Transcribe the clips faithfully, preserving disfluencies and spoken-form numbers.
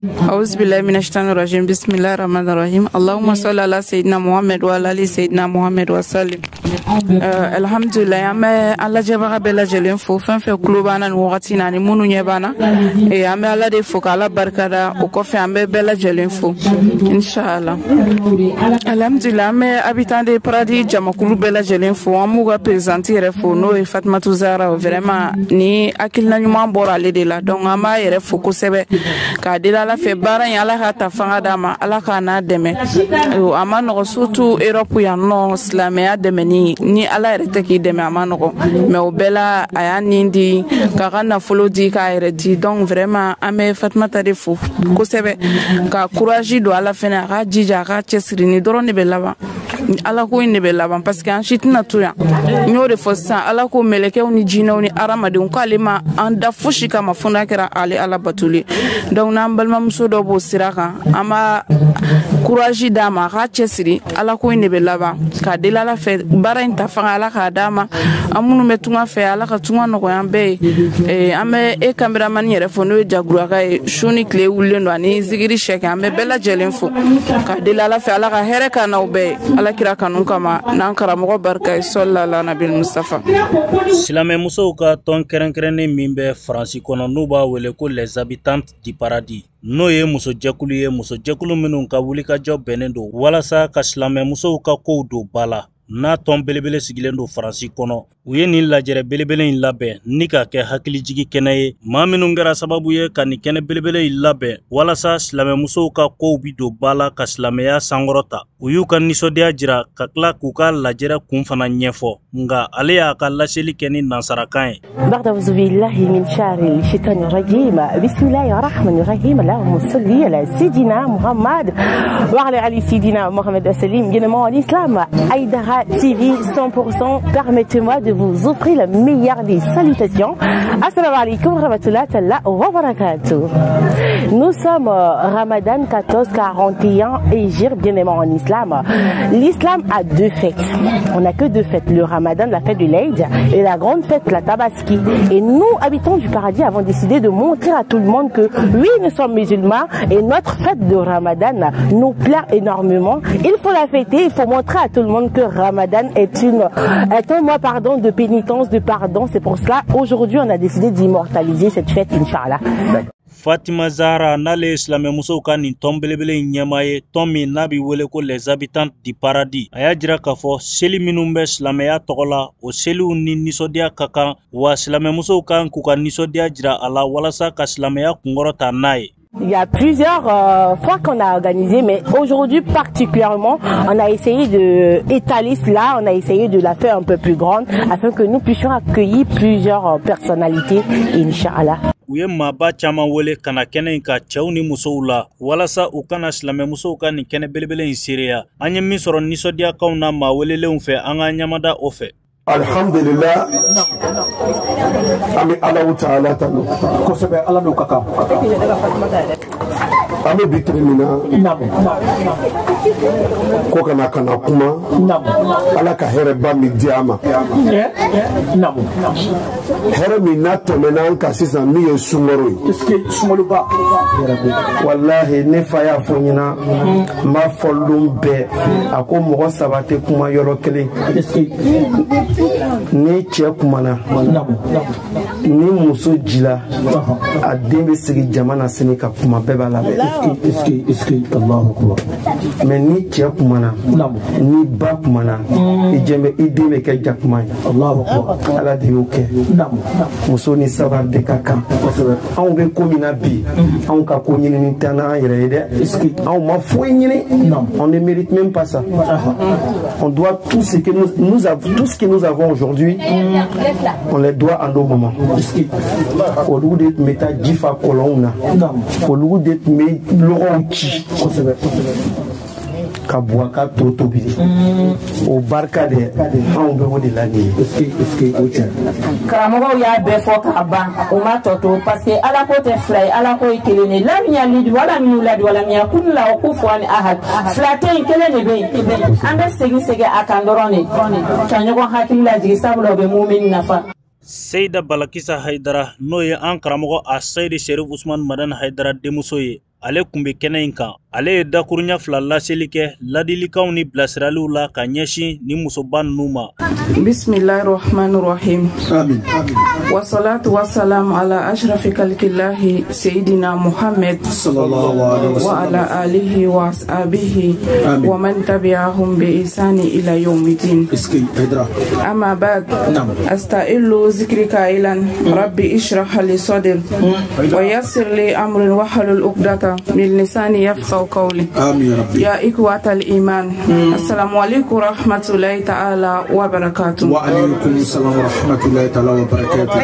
أعوذ بالله من الشيطان الرجيم بسم الله الرحمن الرحيم اللهم صل على سيدنا محمد وعلى آل سيدنا محمد وسلم الحمد لله يا ما الله جبار بلا جلين فو فن في قلوبنا نوقتي ناني منو يبانا يا ما الله دي فوق على بركة وكفي عم بلا جلين فو إن شاء الله الحمد لله ما أبيتان دي برادي جام كلو بلا جلين فو أموغا بريزانتي رفو نو فاطمة زهرا vraiment ni akilna nyuma bora le de la donc ama yere fo ko sebe ka de la fe bara ya la ta fanga dama ala kana deme o ama no surtout Europe ya no islamia deme ni ni ala yere te ki deme ama no me o bela aya nindi ka kana folo di ka yere di donc vraiment ame Fatma tade fo ko sebe ka courage do ala fena ka jija ka chesri ni doro ne be laba ala ko ne be laba parce que ensuite na tuya nyore fo sa ala ko meleke oni jina oni aramade ko alima anda fushi kama funda kera ale ala batuli donc na balma muso do bo siraka ama courage dama ka chesiri ala ko ne be laba ka de la fe bara inta fanga ala ka dama amunu metunga fe ala ka tunga no yambe e ame e cameraman yere fo no jagura ka shuni kle wulle no ani zigiri sheke ame bela jelenfo ka de la fe ala ka here kana ube ala kira kanun kama nan karamo barka sallallahu nabil mustafa silame muso ka ton keren keren min bɛ Faransi kɔnɔ n'u b'a wele ko les habitantes du paradis n'o ye muso jɛkulu ye muso jɛkulu minnu ka wulikajɔ bɛnnen don walasa ka silamɛ musow ka kow don ba la n'a tɔn belebele sigilen don Faransi kɔnɔ u ye nin lajɛrɛ belebele in labɛn ni ka kɛ hakilijigi kɛnɛ ye maa minnu kɛra sababu ye ka nin kɛnɛ belebele in labɛn walasa silamɛ musow ka kow bi don ba la ka silamɛya sankɔrɔta u y'u ka nisɔndiya jira ka tila k'u ka lajɛrɛ kun fana ɲɛfɔ nga ale y'a ka laseli kɛ ni nansarakan ye أعوذ بالله من شر الشيطان الرجيم بسم الله الرحمن الرحيم اللهم صل على سيدنا محمد وعلى آل سيدنا محمد وسلم bien-aimés en islam Aïdara T V cent pour cent permettez-moi de vous offrir la meilleure des salutations. Assalamu alaikum wa rahmatullahi wa barakatuh. Nous sommes Ramadan quatorze quarante et un Hégire, bien-aimés en islam. L'islam a deux fêtes. On n'a que deux fêtes, le Ramadan, la fête de l'Aïd, et la grande fête, la Tabaski. Et nous, habitants du paradis, avons décidé de montrer à tout le monde que oui, nous sommes musulmans et notre fête de Ramadan nous plaît énormément. Il faut la fêter, il faut montrer à tout le monde que Ramadan est, une, est un mois pardon, de pénitence, de pardon. C'est pour cela, aujourd'hui, on a décidé d'immortaliser cette fête, Inch'Allah. Fatima Zahra n'ale islamɛ musow ka nin tɔn belebele in ɲɛmaa ye tɔn min n'a bi wele ko les habitantes du paradis a y'a jira k'a fɔ seli minnu bɛ silamɛya tɔgɔ la o seliw ni nisɔndiya ka kan wa silamɛ musow kan k'u ka nisɔndiya jira a la walasa ka silamɛya kunkɔrɔta n'a ye. Il y a plusieurs euh, fois qu'on a organisé, mais aujourd'hui particulièrement, on a essayé de étaler cela, on a essayé de la faire un peu plus grande afin que nous puissions accueillir plusieurs euh, personnalités, Inch'Allah. U ye maaba caman wele ka na kɛnɛ in ka cɛw ni musow la walasa u kana silamɛ musow ka nin kɛnɛ belebele in seereya an ye min sɔrɔ nisɔndiyakaw na maa welelenw fɛ an ka ɲamada o fɛ. Alhamdulillah, ami Allahu Ta'ala tanu. Kosɛbɛ Ala n'o ka kan. An bɛ bi tile min na ko kana kana kuma Ala ka hɛrɛba min di an ma. Hɛrɛ min n'a tɛmɛna an kan sisan min ye sunkalo ye. Sunkaloba. Walahi ne fa y'a fɔ ɲɛna n b'a fɔ lon bɛɛ a ko mɔgɔ saba tɛ kuma yɔrɔ kelen. Ni cɛ kumana ni muso jila a den bɛ sigi jama na sini ka kuma bɛɛ b'a labɛn. Mais ni cɛ kumana ni ba kumana i jɛmɛ i den bɛ kɛ jakuma ye. Ala de y'o kɛ. Muso ni saba de ka kan. Anw bɛ ko min na bi anw ka ko ɲinini tɛ n'an yɛrɛ ye dɛ. Anw ma foyi ɲini. On ne mérite même pas ça. On doit tout ce que nous, nous avons, tout ce que nous avons aujourd'hui, on les doit à nos mamans. Au lieu d'être méta jifa kolona, au lieu d'être mé Laurent Chi, Kabouaka Totobili, au barca de Hambo de l'année. Karamogo ya befo kaba, o matoto, parce que à la côte fly, à la côte kelene, la mia lid, wala miula, wala mia kunla, ou kufouane ahad, flatte kelene be, anda segi sege akandorone, kanyogo hakim la disable be mumin nafa. Seyda Balakisa Haidara n'o ye an karamɔgɔ a Seydi Sherif Usman Madan Haidara denmuso ye ale kun bɛ kɛnɛ in kan. Ale ye dakurunya fila laseli kɛ ladilikanw ni bilasiraliw la ka ɲɛsin ni musoba ninnu ma. Bismillahirrahmanirrahim. Amin. Wassalatu wassalamu ala ashrafi khalqillahi sayyidina Muhammad sallallahu alaihi wa ala alihi wa ashabihi wa man tabi'ahum bi ihsani ila yawmiddin. Amma ba'd. Asta'illu zikrika ilan rabbi ishrah li sadri wa yassir li amri wa halul uqdata min lisani yafqahu قولي يا إخوة الإيمان السلام عليكم ورحمة الله تعالى وبركاته. وعليكم السلام ورحمة الله تعالى وبركاته.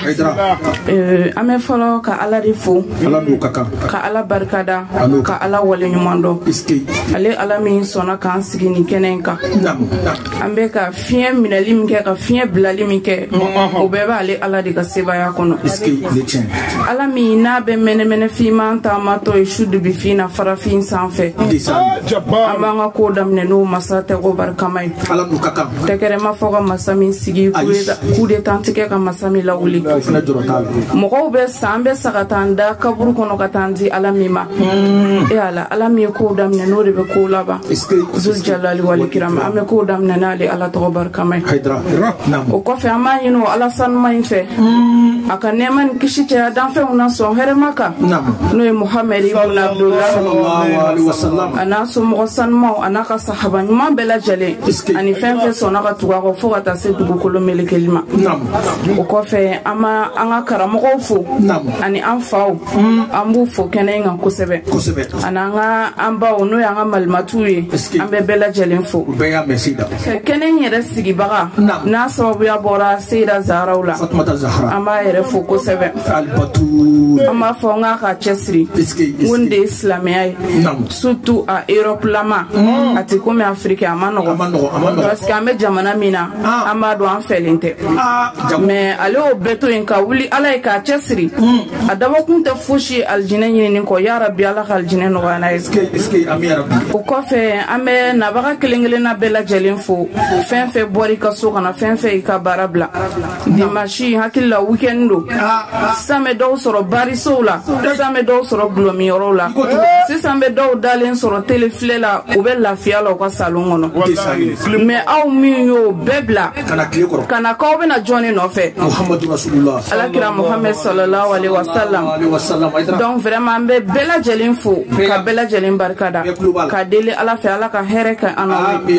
أمي فلو كألا رفو كألا بركادا كألا ولي نماندو علي ألا مين سونا كان سجيني كننكا أمي كفيه من الليمكة كفيه بلاليمكة وبيبا علي ألا ديك سبايا كونو ألا مين نابي من من في مان تاماتو يشود بفينا فرافين sanfɛ an b'an ka ko daminɛ n'o masa tɛgɛ barikamai tɛgɛrɛ ma fɔ ka masa min sigi coup d'état tigɛ ka masa min lawuli mɔgɔw bɛ san bɛ sa ka taa da kaburu kɔnɔ ka taa di ala min ma e ala ala min ye ko daminɛ n'o de bɛ ko laban zul jalali wal kiram an bɛ ko daminɛ n'ale ala tɔgɔ barikamai o kɔfɛ an b'a ɲini o ala sanuma in fɛ a ka nɛɛma ni kisi caya danfɛnw na sɔn hɛrɛma kan n'o ye muhamɛd ibn abdullah ana somɔgɔ sanumaw ana ka sahaba ɲuman bɛɛ lajɛlen ani fɛn fɛn sɔnna ka tugu a kɔ fo ka taa se dugukolo melekeli ma o kɔfɛ an ma an ka karamɔgɔw fo ani an faw an b'u fo kɛnɛ in kan kosɛbɛ ani an ka an baw n'o y'an ka malimatuw ye an bɛ bɛɛ lajɛlen fo kɛnɛ in yɛrɛ sigibaga n'a sababuya bɔra seyida zaharaw la an b'a yɛrɛ fo kosɛbɛ an b'a fɔ n k'a ka cɛsiri n ko nin de ye silamɛya ye surtout a Europe lama a ti komi Afrique a ma nɔgɔ parce que an bɛ jamana min na an b'a dɔn an fɛlen tɛ mais ale y'o bɛɛ to yen ka wuli ala ye k'a cɛsiri a dabɔkun tɛ fosi ye alijinɛ ɲinini kɔ ya rabi ala ka alijinɛ nɔgɔya n'a ye o kɔfɛ an bɛ nabaga kelen kelenna bɛɛ lajɛlen fo fɛn fɛn bɔra i ka so kana fɛn fɛn i ka baara bila dimanche hakili la weekend do sisan bɛ dɔw sɔrɔ barisow la sisan bɛ dɔw sɔrɔ gulɔmiyɔrɔw la sisan bɛ dɔw dalen sɔrɔ telefilɛ la u bɛ lafiya la u ka salon kɔnɔ mais aw min y'o bɛɛ bila ka na k'aw bɛna jɔnni nɔfɛ alakira muhamɛd sallallahu alaihi wa sallam donc vraiment an bɛ bɛɛ lajɛlen fo ka bɛɛ lajɛlen barikada ka deli ala fɛ ala ka hɛrɛ kɛ an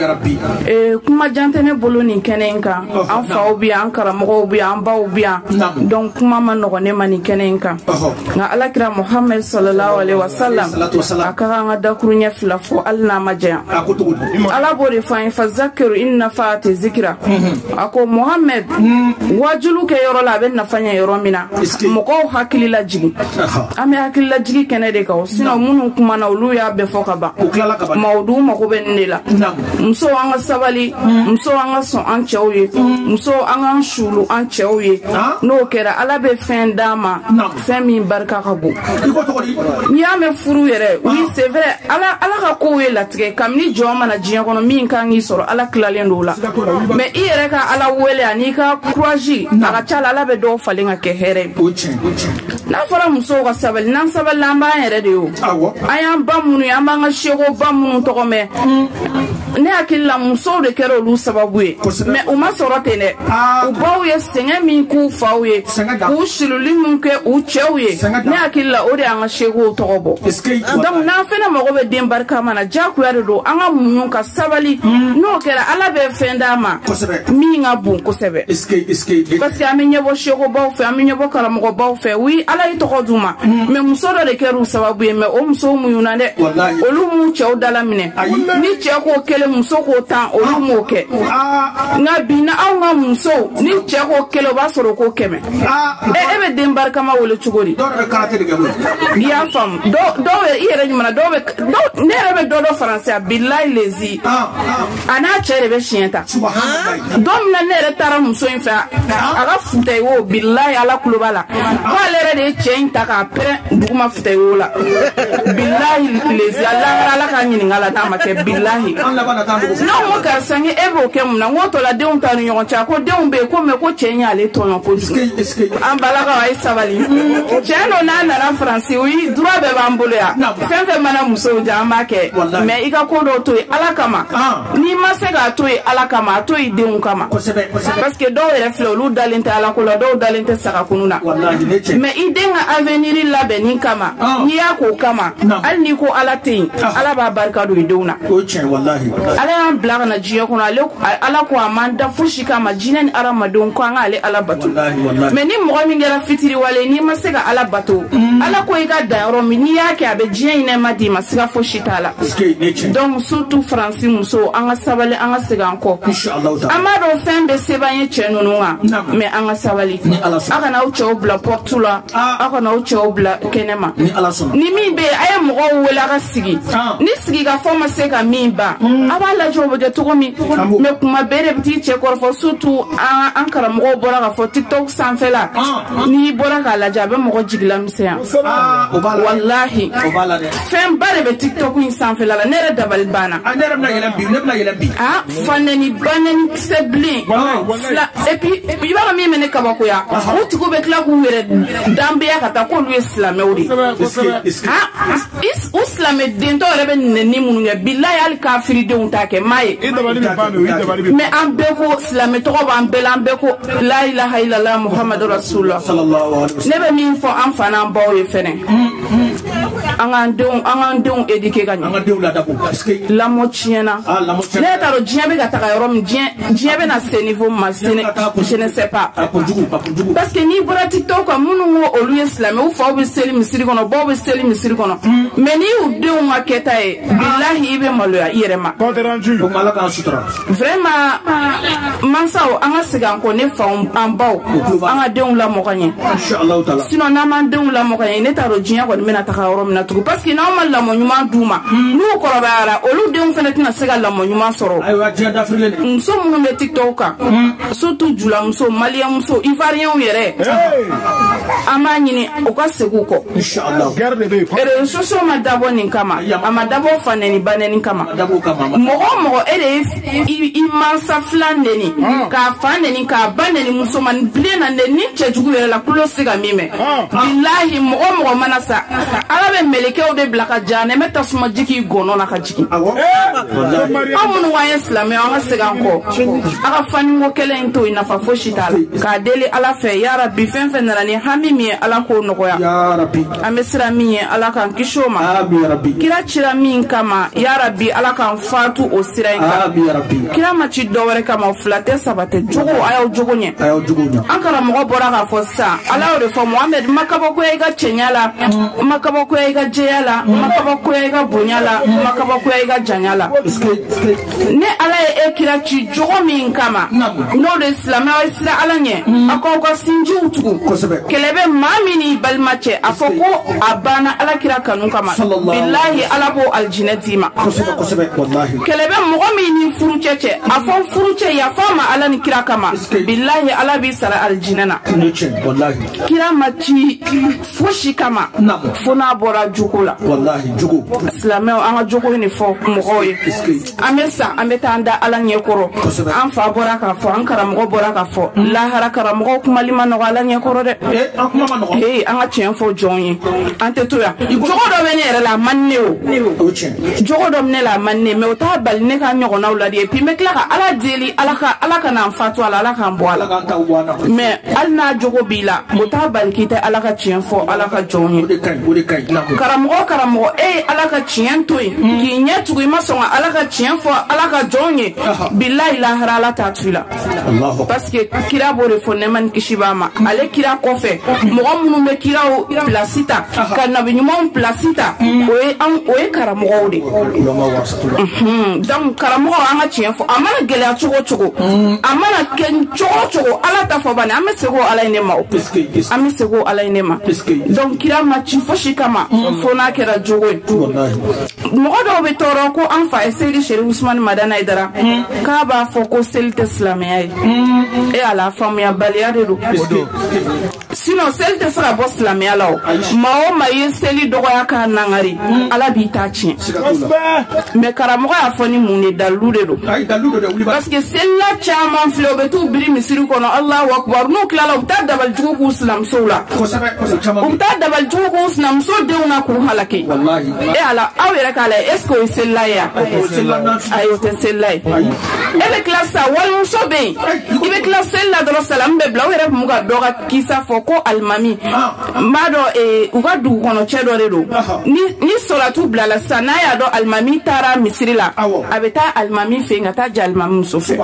na kuma jan tɛ ne bolo nin kɛnɛ in kan an faw bi yan an karamɔgɔw bi yan an baw bi yan donc kuma ma nɔgɔ ne ma nin kɛnɛ in kan nka alakira muhamɛd sallallahu alaihi wa sallam a ka kan ka dakuru ɲɛ fila fɔ hali n'a ma jɛyan ala b'o de fɔ an ye fa zakiru in nafa'ati zikira a ko muhamɛd wajulu kɛ yɔrɔ la a bɛ nafa ɲɛ yɔrɔ min na mɔgɔw hakili la jigin an bɛ hakili la jigi kɛnɛ de kan sinon minnu kumana olu y'a bɛɛ fɔ ka ban mawudu mago bɛ nin de la musow an ka sabali musow an ka sɔn an cɛw ye musow an ka sulu an cɛw ye n'o kɛra ala bɛ fɛn d'an ma fɛn min barika ka bon n'i y'a mɛn furu yɛrɛ oui c'est vrai ala ala ka kow ye latigɛ kabini jɔn mana diɲɛ kɔnɔ min kan k'i sɔrɔ ala tilalen don o la mais i yɛrɛ ka ala wele ani ka courage a ka ca la ala bɛ dɔw falen ka kɛ hɛrɛ ye n'a fɔra musow ka sabali n'an sabalila an b'an yɛrɛ de ye o an y'an ba minnu ye an b'an ka seko ba minnu tɔgɔ mɛn ne hakili la musow de kɛra olu sababu ye mais u ma sɔrɔ ten dɛ u baw ye sɛgɛn min k'u faw ye k'u siluli min kɛ u cɛw ye ne hakili la o de y'an ka sekow tɔgɔ bɔ donc n'an fɛnɛ mago bɛ den barika ma na diyagoya de don an ka muɲu ka sabali n'o kɛra ala bɛ fɛn d'a ma min ka bon kosɛbɛ parce que an bɛ ɲɛbɔ sekobaw fɛ an bɛ ɲɛbɔ karamɔgɔbaw fɛ oui ala ye tɔgɔ d'u ma mais muso dɔ de kɛra u sababu ye mais o musow muɲuna dɛ olu m'u cɛw dala minɛ ni cɛ k'o kelen muso k'o tan olu m'o kɛ nka bi na anw ka musow ni cɛ k'o kelen o b'a sɔrɔ ko kɛmɛ e e bɛ den barikama wele cogo di i y'a faamu dɔw bɛ i yɛrɛ ɲuman dɔw bɛ ne yɛrɛ bɛ dɔ dɔ faransɛ a bilayi lezi a n'a cɛ de bɛ siɲɛ ta don min na ne yɛrɛ taara muso in fɛ a ka futayi wo bilayi ala kulo b'a la k'ale yɛrɛ de ye cɛ in ta k'a pɛrɛn duguma futayi wo la billahi les Allah ala ka nyini ngala ta ma ke billahi na mo ka sangi ebo ke mun na ngoto la de on ta nyon cha ko de on be ko me ko chenya le to yon ko an balaga ay sabali cheno na na la France oui droit be bambule ya fenfe mana muso jama ke me ika ko do to ala kama ni ma se ga to ala kama to de on kama parce que do re fle lu dalinte ala ko la do dalinte saka kununa me idenga avenir la benin kama ni ya ko kama al ni ko ala tin ala ba barka do iduna o chen wallahi ala an blaga na jiyo ko ala ko amanda fushi kama jinen arama don ko an ale ala batu me ni mo mi ngara fitiri wale ni masega ala bato ala ko iga da ro mi ni yake abe jien ina madi masega fushi tala donc surtout français muso an sabali an sega anko inshallah amado fembe sebanye chenununga me an sabali aka na uche obla portula aka na uche obla kenema ni mi be aya mo wala ga sigi ni sigi ga forma sega mimba aba la jobo de to mi me kuma bere biti che korfo surtout an kara mo bora ga fo TikTok sans fela ni bora ka la jabe mo jigla mseya wallahi fem bare be TikTok ni sans fela la nere dabal bana anere na yela bi ne na yela bi ah faneni baneni sebli et puis iba mi mene kabako ya uti ko be kla ku were dambe ya kata ko lu islam ewri ah is islam den to rebe ni munu ya billahi al kafiri de untake mai me ambe ko islam to ko ambe lambe ko la ilaha illallah muhammadur rasulullah sallallahu alaihi wasallam nebe min fo am fana bawo fene anga ndon anga ndon edike ganya anga dew la dabo parce que la mo tiena ah la mo tiena ne taro dien be gata ka rom dien dien be na ce niveau masine je ne sais pas parce que ni bora TikTok ko munu ngo olu islam ou fo be seli misiri kono bo be seli misiri kono mais ni u de un aketa e billahi ibe maloya irema compte rendu ko mala kan sutra vraiment mansao anga sigan ko ne fa en baw anga de un la mo kanye inshallah taala sinon na man de un la mo kanye ne taro dien ko mena ta ka rom na tugu parce que normal la mo nyuma duma nu ko robara olu de un fene tina sega la mo nyuma soro ay wa dien d'Afrique le so mo me TikTok ka surtout jula muso malien muso ivarien yere ama nyini o ka segu ko inshallah garde be ko ere so so ma dabo nin kama ama dabo faneni baneni kama dabo kama mo mo ere i mansa flandeni ka faneni ka baneni muso man blena ni chejugu yere la kulo siga mime billahi mo mo manasa ala be meleke o de blaka jane meta suma jiki gono na ka jiki amunu wa islam ya nga siga ko aka fani mo kele into ina fa foshitala ka dele ala fe ya rabbi fen fen na ni hamimi ala ko noko ya ya rabbi amesira minye ala kan kishoma abi ya rabbi kira chira min kama ya rabbi ala kan fatu o siraika abi ya rabbi kira machi dowere kama flate sabate jogo ayo jogo nye ayo jogo nya ankara mo bora ka fossa ala o fo Muhammad makabo ko ega chenyala makabo ko ega jeyala makabo ko ega bunyala makabo ko ega janyala ne ala e kira chi jogo min kama no de islam wa isra ala nye akoko sinji utugu kelebe mamini balmache afoko abana ala kira kanu kama billahi ala bo aljinatima wallahi kelebe mo mini furucheche afon furuche ya fama ala ni kira kama billahi ala bi sara aljinana wallahi kira machi fushi kama fona bora jukula wallahi jugo islameo anga jugo ni fo moye amesa ameta anda ala nyekoro an fa bora ka fo an karamo bora ka fo la hara karamo kuma lima no ala nyekoro de eh akuma ma no eh anga chen fo jonyi ante to ya jogo do benere la manne o jogo do ne la manne me o ta bal ne ka nyogo na wala de pi me kla ka ala deli ala ka ala ka na fatu ala ala ka mbo ala me alna jogo bila o ta bal kita ala ka chen fo ala ka jonyi karamo karamo eh ala ka chen to ki nyetu ma so ala ka chen fo ala ka jonyi billahi la hara la ta tuila parce que kira bore fo ne man kishibama ale kira kofe mo munu me kira o placita kana binyuma placita oye an oye karamo de donc karamo anga chien fo amana gele achugo chugo amana ken chugo chugo ala ta fo bana amesego ala inema o amesego ala inema donc kira ma chi fo shikama fo n'a kɛra jogo ye mɔgɔ dɔw bɛ tɔɔrɔ ko an fa ye seli seri usmani madana Haidara k'a b'a fɔ ko seli tɛ silamɛya ye e ala faamuyabaliya de don sinon seli tɛ se ka bɔ silamɛya la o maa o maa ye seli dɔgɔya k'a nangari ala b'i ta tiɲɛ mais karamɔgɔ y'a fɔ ni mun de dalilu de don parce que selila caman filɛ u bɛ t'u biri misiri kɔnɔ Allahu akbar n'u tilala u bɛ taa dabalijugu k'u sinamusow la u bɛ taa dabalijugu k'u sinamuso denw na k'u halaki e ala aw yɛrɛ k'a lajɛ est ce que o ye selila ye wa ayi o tɛ selila ye e bɛ tila sa walimuso bɛ yen i bɛ tila selila dɔrɔn salamu bɛ bila u yɛrɛ tun bɛ ka dɔ ka kisa fɔ ko alimami n b'a dɔn u ka dugu kɔnɔ cɛ dɔ de don ni solatu bilala sisan n'a y'a dɔn alimami taara misiri la a bɛ taa alimami fɛ yen ka taa jɛ alimami muso fɛ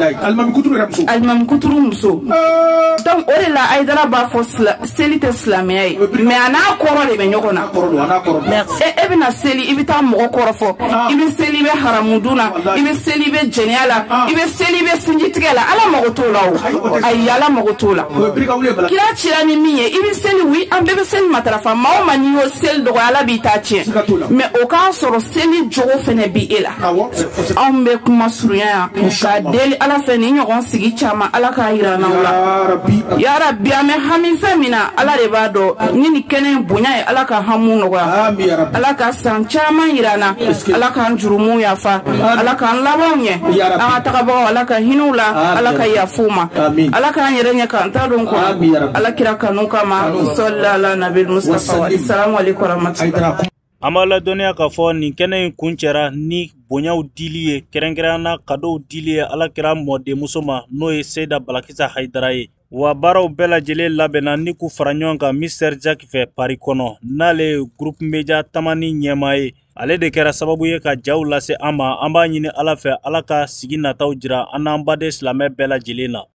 alimami kuturu muso donc o de la Haidara b'a fɔ seli tɛ silamɛya ye mais a n'a kɔrɔ de bɛ ɲɔgɔn na e bɛna seli i bɛ taa mɔgɔ kɔrɔfɔ i bɛ seli i bɛ haramudun na i bɛ seli i bɛ jɛnɛya la i bɛ seli i bɛ sinjitigɛ la ala mago t'o la o ayi ala mago t'o la kira cira ni min ye i bɛ seli wi an bɛɛ bɛ seli matarafa maa o maa n'i y'o seli dɔgɔya ala b'i ta tiɲɛ mais o k'a sɔrɔ seli jogo fɛnɛ bi e la anw bɛ kuma surunya yan k'a deli ala fɛ ni ɲɔgɔn sigi caman ala k'a yira n'aw la ya rabbi an bɛ hami fɛn min na ala de b'a dɔn ni ni kɛnɛ bonya ye ala ka hamu nɔgɔya ala ka san caman yira na ala k'an jurumu yafa ala k'an labanw ɲɛ an ka tagabagaw ala ka hinɛw la ala ka yafu ma ala k'an yɛrɛ ɲɛ k'an ta dɔn kɔ ala kira kanu kama sallallahu ala nabi mustafa assalamu alaikum warahmatullahi an b'a ladɔnniya k'a fɔ nin kɛnɛ in kun cɛra ni bonyaw dili ye kɛrɛnkɛrɛnnana kadow dili ye alakira mɔdenmuso ma n'o ye Seyida Balakisa Haidara ye wa baaraw bɛɛ lajɛlen labɛnna ni k'u fara ɲɔgɔn kan Mister Jack fɛ Paris kɔnɔ n'ale ye groupe media tamani ɲɛmaa ye ale de kɛra sababu ye ka jaw lase an ma an b'a ɲini ala fɛ ala ka sigi nataw jira an n'an baden silamɛ bɛɛ lajɛlen na